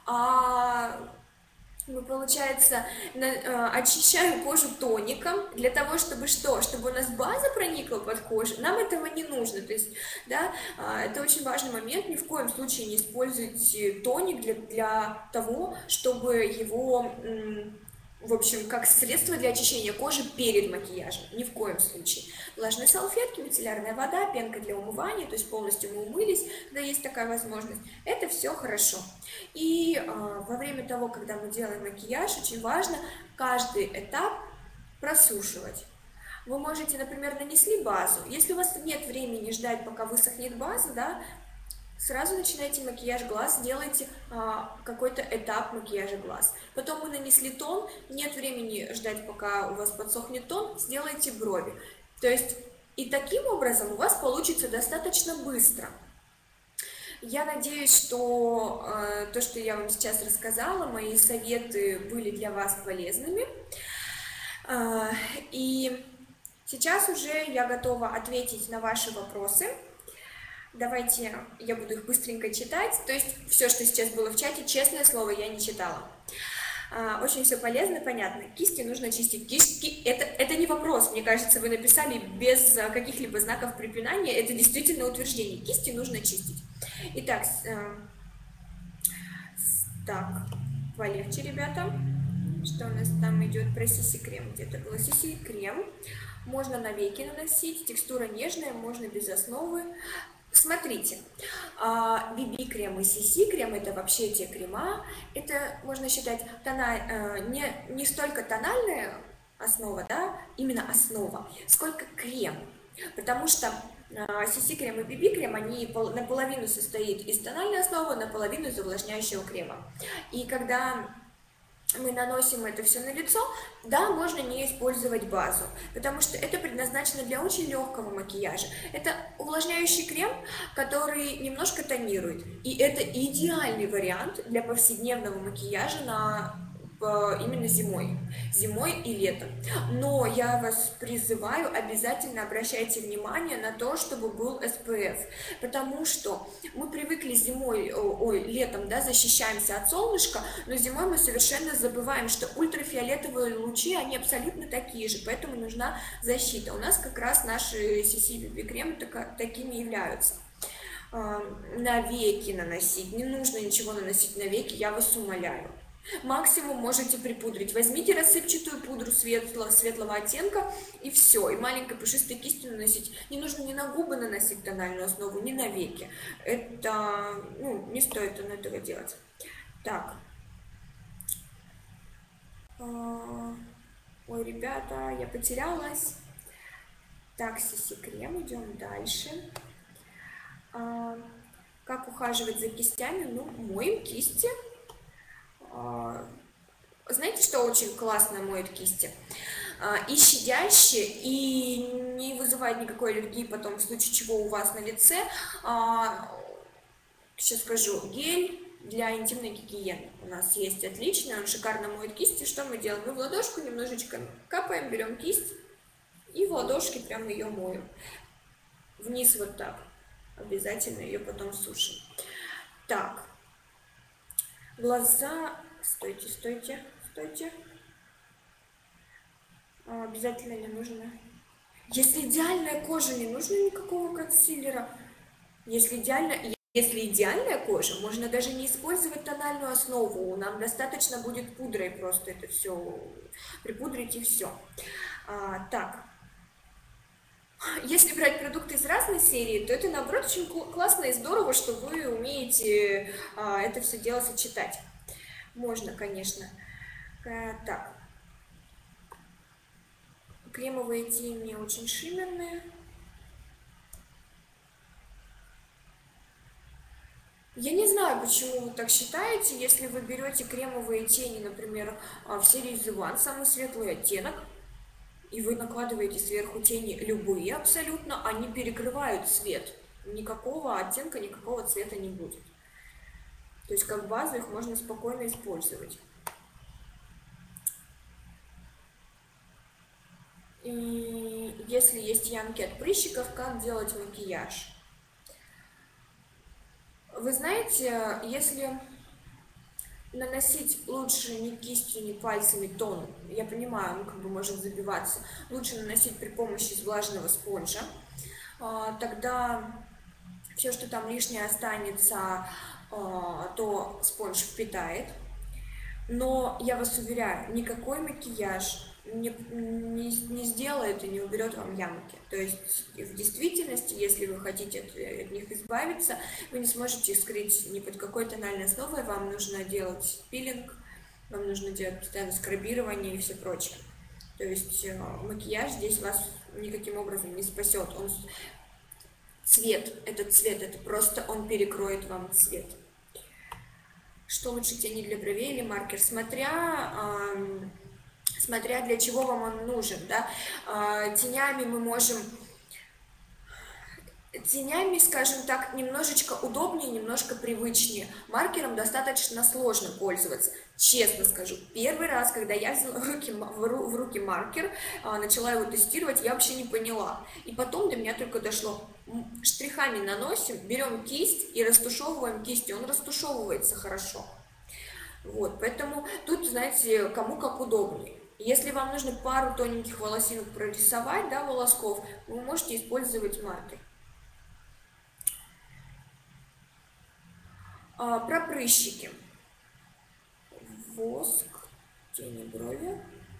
А мы, получается, на, э, очищаем кожу тоником для того, чтобы что? Чтобы у нас база проникла под кожу. Нам этого не нужно. То есть, да, э, это очень важный момент. Ни в коем случае не используйте тоник для, для того, чтобы его, м, в общем, как средство для очищения кожи перед макияжем. Ни в коем случае. Влажные салфетки, мицеллярная вода, пенка для умывания, то есть полностью мы умылись, когда есть такая возможность. Это все хорошо. И э, во время того, когда мы делаем макияж, очень важно каждый этап просушивать. Вы можете, например, нанесли базу. Если у вас нет времени ждать, пока высохнет база, да, сразу начинайте макияж глаз, делайте а, какой-то этап макияжа глаз. Потом мы нанесли тон, нет времени ждать, пока у вас подсохнет тон, сделайте брови. То есть и таким образом у вас получится достаточно быстро. Я надеюсь, что э, то, что я вам сейчас рассказала, мои советы были для вас полезными. Э, и сейчас уже я готова ответить на ваши вопросы. Давайте я буду их быстренько читать. То есть все, что сейчас было в чате, честное слово, я не читала. Очень все полезно, понятно. Кисти нужно чистить. Кисти, это, это не вопрос, мне кажется, вы написали без каких-либо знаков препинания. Это действительно утверждение. Кисти нужно чистить. Итак, э, так, полегче, ребята. Что у нас там идет про си си-крем? Где-то было си си-крем. Можно на веки наносить. Текстура нежная, можно без основы. Смотрите, би би-крем и си си-крем — это вообще те крема, это, можно считать, тона, не, не столько тональная основа, да, именно основа, сколько крем, потому что си си-крем и би би-крем, они наполовину состоят из тональной основы, наполовину из увлажняющего крема. И когда мы наносим это все на лицо, да, можно не использовать базу, потому что это предназначено для очень легкого макияжа. Это увлажняющий крем, который немножко тонирует, и это идеальный вариант для повседневного макияжа на именно зимой, зимой и летом. Но я вас призываю, обязательно обращайте внимание на то, чтобы был эс пэ эф, потому что мы привыкли зимой, ой, летом, да, защищаемся от солнышка, но зимой мы совершенно забываем, что ультрафиолетовые лучи, они абсолютно такие же, поэтому нужна защита. У нас как раз наши си си-би би-кремы такими являются. На веки наносить, не нужно ничего наносить на веки, я вас умоляю. Максимум можете припудрить. Возьмите рассыпчатую пудру светлого, светлого оттенка и все. И маленькой пушистой кистью наносить. Не нужно ни на губы наносить тональную основу, ни на веки. Это, ну, не стоит этого делать. Так. Ой, ребята, я потерялась. Так, си си-крем, идем дальше. Как ухаживать за кистями? Ну, моем кисти. Знаете, что очень классно моет кисти? И щадяще, и не вызывает никакой аллергии потом, в случае чего у вас на лице. Сейчас скажу, гель для интимной гигиены у нас есть отличный, он шикарно моет кисти. Что мы делаем? Мы в ладошку немножечко капаем, берем кисть и в ладошке прям ее моем. Вниз вот так. Обязательно ее потом сушим. Так. Глаза, стойте, стойте, стойте. А, обязательно не нужно. Если идеальная кожа, не нужно никакого консилера. Если идеально, если идеальная кожа, можно даже не использовать тональную основу. Нам достаточно будет пудрой просто это все припудрить и все. А, так. Если брать продукты из разной серии, то это, наоборот, очень классно и здорово, что вы умеете а, это все дело сочетать. Можно, конечно. А, так. Кремовые тени очень шиммерные. Я не знаю, почему вы так считаете. Если вы берете кремовые тени, например, в серии The One, самый светлый оттенок, и вы накладываете сверху тени любые абсолютно, они перекрывают цвет. Никакого оттенка, никакого цвета не будет. То есть как базу их можно спокойно использовать. И если есть ямки от прыщиков, как делать макияж? Вы знаете, если наносить лучше не кистью, не пальцами тон, я понимаю, он как бы может забиваться, лучше наносить при помощи влажного спонжа, тогда все, что там лишнее останется, то спонж впитает. Но я вас уверяю, никакой макияж не, не, не сделает и не уберет вам ямки. То есть в действительности, если вы хотите от, от них избавиться, вы не сможете их скрыть ни под какой тональной основой. Вам нужно делать пилинг, вам нужно делать постоянно скрабирование и все прочее. То есть макияж здесь вас никаким образом не спасет. Он, цвет, этот цвет, это просто он перекроет вам цвет. Что лучше, тени для бровей или маркер? Смотря, э, смотря для чего вам он нужен. Да? Э, тенями мы можем Тенями, скажем так, немножечко удобнее, немножко привычнее. Маркером достаточно сложно пользоваться. Честно скажу, первый раз, когда я взяла в руки, в ру, в руки маркер, начала его тестировать, я вообще не поняла. И потом до меня только дошло. Штрихами наносим, берем кисть и растушевываем кистью. Он растушевывается хорошо. Вот, поэтому тут, знаете, кому как удобнее. Если вам нужно пару тоненьких волосинок прорисовать, да, волосков, вы можете использовать маркер. А, про прыщики. Воск, тени брови.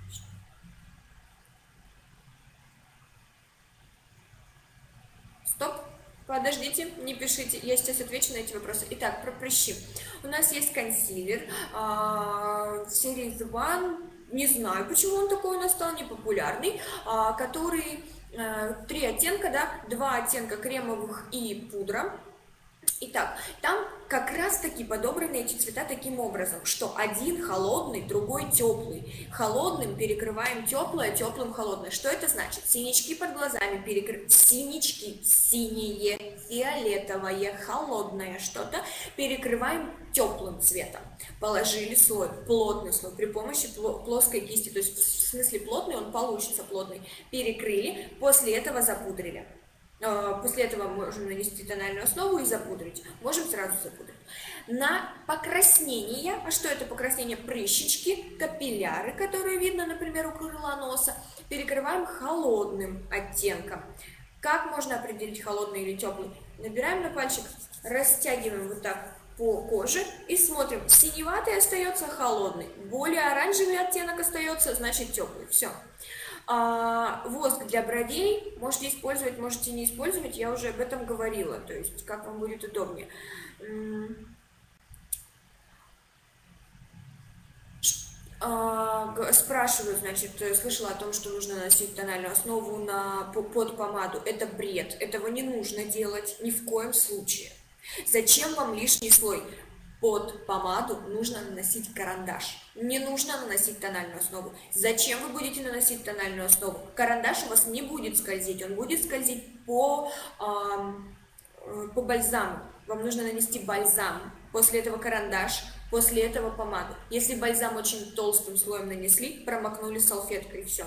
Стоп, подождите, не пишите, я сейчас отвечу на эти вопросы. Итак, про прыщи. У нас есть консилер а, в серии The One, не знаю, почему он такой у нас стал непопулярный, а, который а, три оттенка, да, два оттенка кремовых и пудра. Итак, там как раз таки подобраны эти цвета таким образом, что один холодный, другой теплый. Холодным перекрываем теплое, теплым холодное. Что это значит? Синячки под глазами перекрываем. Синячки, синее, фиолетовое, холодное что-то перекрываем теплым цветом. Положили слой, плотный слой, при помощи плоской кисти, то есть в смысле плотный, он получится плотный. Перекрыли, после этого запудрили. После этого можем нанести тональную основу и запудрить. Можем сразу запудрить. На покраснение, а что это покраснение? Прыщички, капилляры, которые видно, например, у крыла носа, перекрываем холодным оттенком. Как можно определить, холодный или теплый? Набираем на пальчик, растягиваем вот так по коже и смотрим. Синеватый остается холодный, более оранжевый оттенок остается, значит теплый. Все. А, воск для бровей можете использовать, можете не использовать, я уже об этом говорила, то есть как вам будет удобнее. А, спрашиваю, значит, слышала о том, что нужно наносить тональную основу на, под помаду. Это бред, этого не нужно делать ни в коем случае. Зачем вам лишний слой? Под помаду нужно наносить карандаш. Не нужно наносить тональную основу. Зачем вы будете наносить тональную основу? Карандаш у вас не будет скользить, он будет скользить по, э, по бальзаму. Вам нужно нанести бальзам. После этого карандаш, после этого помаду. Если бальзам очень толстым слоем нанесли, промокнули салфеткой и все.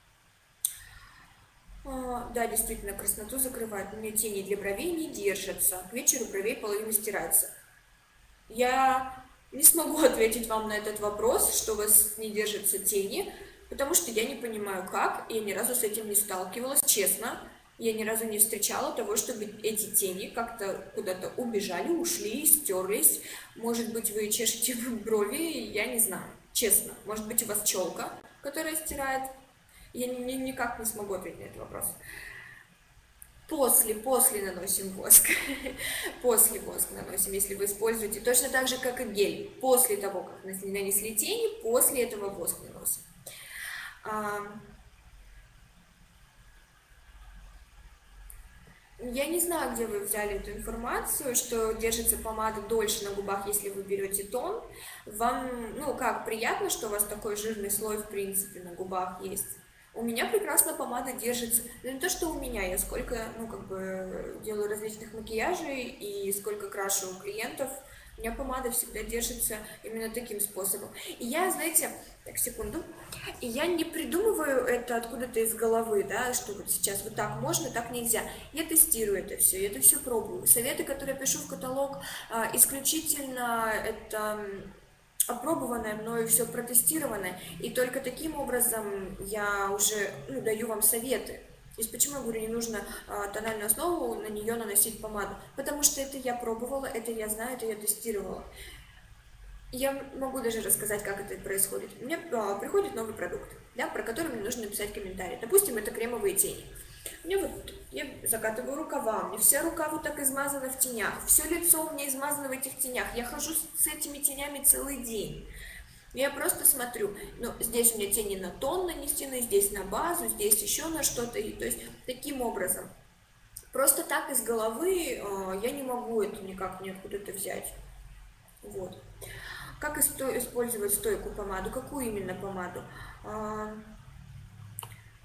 А, да, действительно, красноту закрывает. У меня тени для бровей не держатся. К вечеру бровей половина стирается. Я не смогу ответить вам на этот вопрос, что у вас не держатся тени, потому что я не понимаю как, и я ни разу с этим не сталкивалась, честно. Я ни разу не встречала того, чтобы эти тени как-то куда-то убежали, ушли, стерлись. Может быть, вы чешете брови, я не знаю, честно. Может быть, у вас челка, которая стирает. Я ни, никак не смогу ответить на этот вопрос. После, после наносим воск. После воск наносим, если вы используете. Точно так же, как и гель. После того, как нанесли тени, после этого воск наносим. Я не знаю, где вы взяли эту информацию, что держится помада дольше на губах, если вы берете тон. Вам, ну как, приятно, что у вас такой жирный слой, в принципе, на губах есть? У меня прекрасно помада держится. Но не то, что у меня, я сколько, ну, как бы, делаю различных макияжей и сколько крашу у клиентов, у меня помада всегда держится именно таким способом. И я, знаете, так, секунду, и я не придумываю это откуда-то из головы, да, что вот сейчас вот так можно, так нельзя. Я тестирую это все, я это все пробую. Советы, которые я пишу в каталог, исключительно это опробованное мною, все протестированное, и только таким образом я уже, ну, даю вам советы. То есть почему я говорю, не нужно а, тональную основу, на нее наносить помаду? Потому что это я пробовала, это я знаю, это я тестировала. Я могу даже рассказать, как это происходит. У меня а, приходит новый продукт, да, про который мне нужно написать комментарий. Допустим, это кремовые тени. Мне вот, я закатываю рукава, у меня вся рука вот так измазана в тенях, все лицо у меня измазано в этих тенях, я хожу с этими тенями целый день. Я просто смотрю, ну, здесь у меня тени на тон нанесены, здесь на базу, здесь еще на что-то, и, то есть таким образом. Просто так из головы э, я не могу это никак не откуда-то взять. Вот. Как использовать стойкую помаду? Какую именно помаду?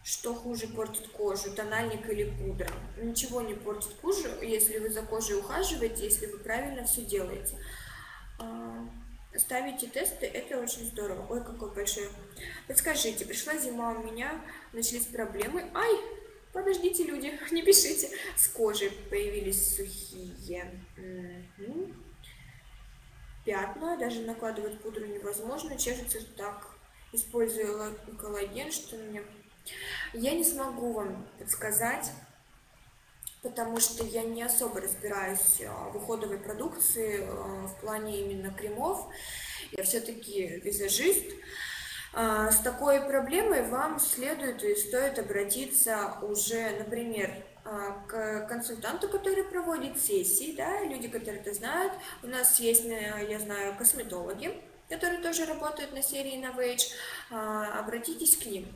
Что хуже портит кожу, тональник или пудра? Ничего не портит кожу, если вы за кожей ухаживаете, если вы правильно все делаете. Ставите тесты, это очень здорово. Ой, какой большой. Подскажите, пришла зима, у меня начались проблемы. Ай, подождите, люди, не пишите. С кожей появились сухие угу. пятна, даже накладывать пудру невозможно, чешется так. Использую коллаген, что мне... Я не смогу вам подсказать, потому что я не особо разбираюсь в уходовой продукции в плане именно кремов. Я все-таки визажист. С такой проблемой вам следует и стоит обратиться уже, например, к консультанту, который проводит сессии, да, люди, которые это знают. У нас есть, я знаю, косметологи, которые тоже работают на серии Novage. Обратитесь к ним.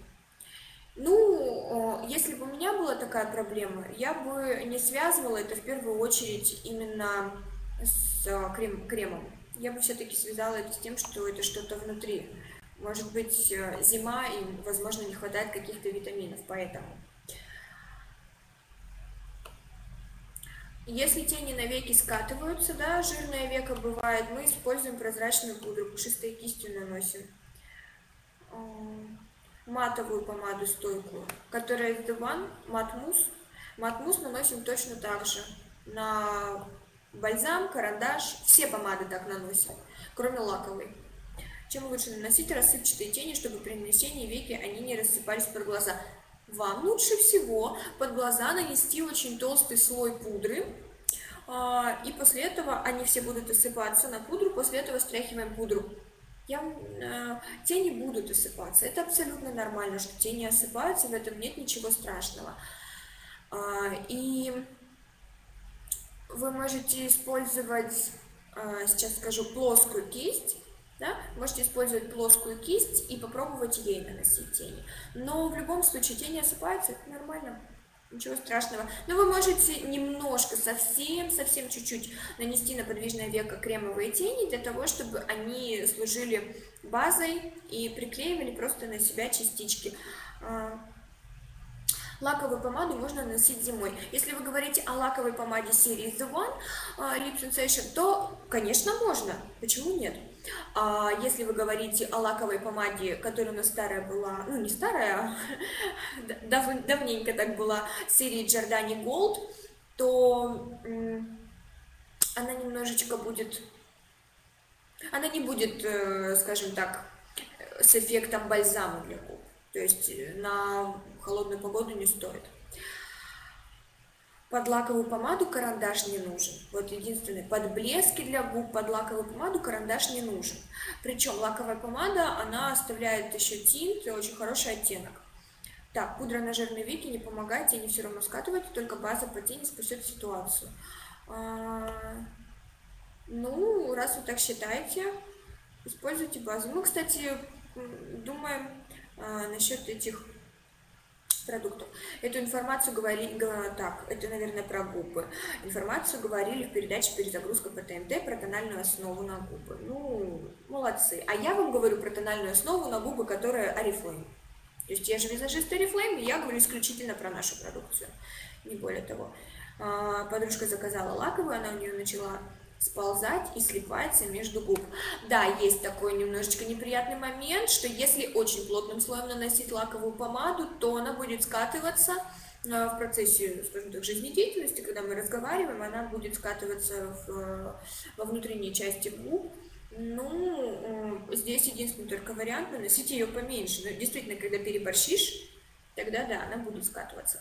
Ну, если бы у меня была такая проблема, я бы не связывала это в первую очередь именно с крем кремом. Я бы все-таки связала это с тем, что это что-то внутри. Может быть, зима и, возможно, не хватает каких-то витаминов, поэтому. Если тени на веки скатываются, да, жирное веко бывает, мы используем прозрачную пудру, пушистой кистью наносим. Матовую помаду стойкую, которая The One, мат-мусс. Мат-мусс наносим точно так же на бальзам, карандаш, все помады так наносим, кроме лаковой. Чем лучше наносить рассыпчатые тени, чтобы при нанесении веки они не рассыпались под глаза. Вам лучше всего под глаза нанести очень толстый слой пудры, и после этого они все будут осыпаться на пудру, после этого стряхиваем пудру. Я, э, тени будут осыпаться. Это абсолютно нормально, что тени осыпаются, в этом нет ничего страшного. Э, и вы можете использовать, э, сейчас скажу, плоскую кисть. Да? Можете использовать плоскую кисть и попробовать ей наносить тени. Но в любом случае тени осыпаются, это нормально. Ничего страшного. Но вы можете немножко, совсем, совсем чуть-чуть нанести на подвижное веко кремовые тени, для того, чтобы они служили базой и приклеивали просто на себя частички. Лаковую помаду можно наносить зимой. Если вы говорите о лаковой помаде серии The One Lip Sensation, то, конечно, можно. Почему нет? А если вы говорите о лаковой помаде, которая у нас старая была, ну не старая, а дав, давненько так была, серии Giordani Gold, то она немножечко будет, она не будет, скажем так, с эффектом бальзама для губ. То есть на холодную погоду не стоит. Под лаковую помаду карандаш не нужен. Вот единственное, под блески для губ, под лаковую помаду карандаш не нужен. Причем лаковая помада, она оставляет еще тинт и очень хороший оттенок. Так, пудра на жирные веки не помогает, тени все равно скатывать, только база по тени спасет ситуацию. А, ну, раз вы так считаете, используйте базу. Мы, кстати, думаем а, насчет этих продуктов. Эту информацию говорили, так, это, наверное, про губы. Информацию говорили в передаче «Перезагрузка по ТНТ» про тональную основу на губы. Ну, молодцы. А я вам говорю про тональную основу на губы, которая Oriflame. То есть я же визажист Oriflame, и я говорю исключительно про нашу продукцию. Не более того. Подружка заказала лаковую, она у нее начала сползать и слипается между губ. Да, есть такой немножечко неприятный момент, что если очень плотным слоем наносить лаковую помаду, то она будет скатываться в процессе, скажем так, жизнедеятельности, когда мы разговариваем, она будет скатываться в, во внутренней части губ. Ну, здесь единственный только вариант наносить ее поменьше. Но действительно, когда переборщишь, тогда да, она будет скатываться.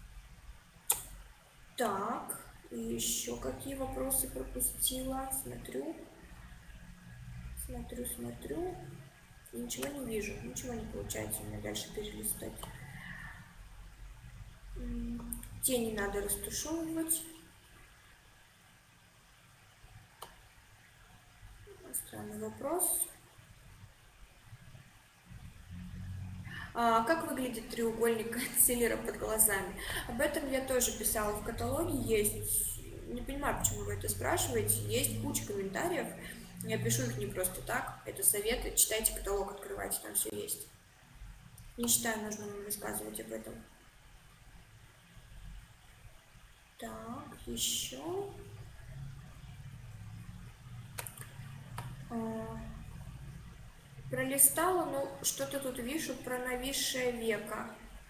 Так. И еще какие вопросы пропустила? Смотрю, смотрю, смотрю. И ничего не вижу, ничего не получается у меня дальше перелистать. Тени надо растушевывать. Странный вопрос. А, как выглядит треугольник консилера под глазами? Об этом я тоже писала в каталоге, есть, не понимаю, почему вы это спрашиваете, есть куча комментариев, я пишу их не просто так, это советы, читайте каталог, открывайте, там все есть. Не считаю нужным вам рассказывать об этом. Так, еще. А, пролистала, но что-то тут вижу про нависшее веко.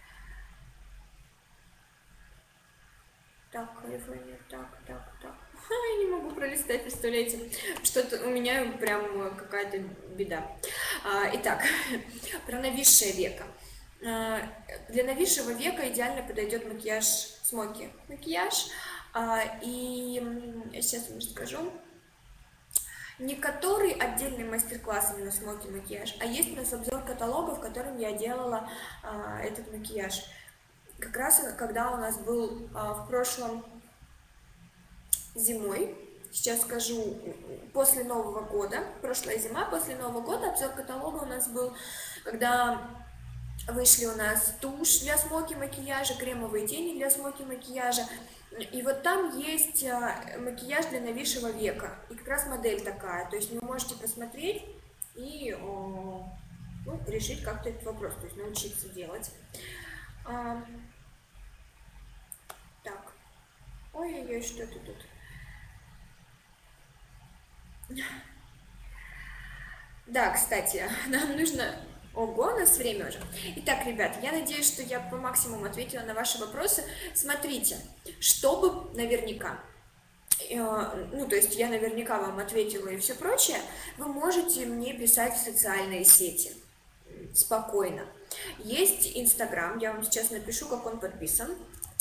Так, Калифорния, так, так, так. Ха, я не могу пролистать, представляете? Что-то у меня прям какая-то беда. А, итак, про нависшее веко. А, для нависшего века идеально подойдет макияж смоки. Макияж. А, и сейчас вам расскажу. Не который отдельный мастер-класс именно смоки макияж, а есть у нас обзор каталога, в котором я делала а, этот макияж. Как раз когда у нас был а, в прошлом зимой, сейчас скажу, после Нового года, прошлая зима, после Нового года обзор каталога у нас был, когда вышли у нас тушь для смоки макияжа, кремовые тени для смоки макияжа, и вот там есть макияж для нависшего века, и как раз модель такая, то есть вы можете посмотреть и ну, решить как-то этот вопрос, то есть научиться делать. Так, ой-ой-ой, что-то тут. Да, кстати, нам нужно... Ого, у нас время уже. Итак, ребят, я надеюсь, что я по максимуму ответила на ваши вопросы. Смотрите, чтобы наверняка, э, ну, то есть я наверняка вам ответила и все прочее, вы можете мне писать в социальные сети спокойно. Есть Инстаграм, я вам сейчас напишу, как он подписан.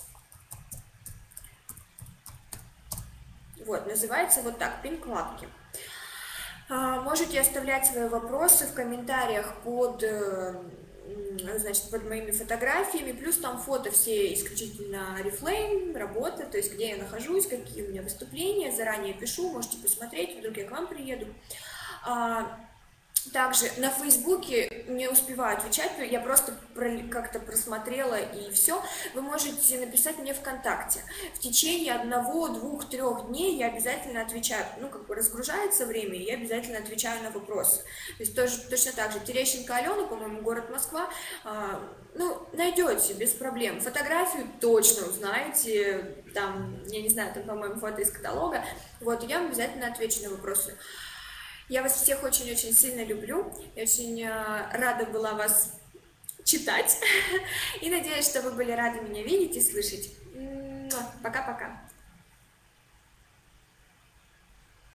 Вот, называется вот так, пин-кладки. Можете оставлять свои вопросы в комментариях под, значит, под моими фотографиями, плюс там фото все исключительно Oriflame, работа, то есть где я нахожусь, какие у меня выступления, заранее пишу, можете посмотреть, вдруг я к вам приеду. Также на Фейсбуке не успеваю отвечать, я просто как-то просмотрела и все. Вы можете написать мне ВКонтакте. В течение одного, двух, трех дней я обязательно отвечаю. Ну, как бы разгружается время, и я обязательно отвечаю на вопросы. То есть тоже, точно так же. Терещенко Алена, по-моему, город Москва. А, ну, найдете без проблем. Фотографию точно узнаете. Там, я не знаю, там, по-моему, фото из каталога. Вот, я вам обязательно отвечу на вопросы. Я вас всех очень-очень сильно люблю, я очень рада была вас читать, и надеюсь, что вы были рады меня видеть и слышать. Пока-пока.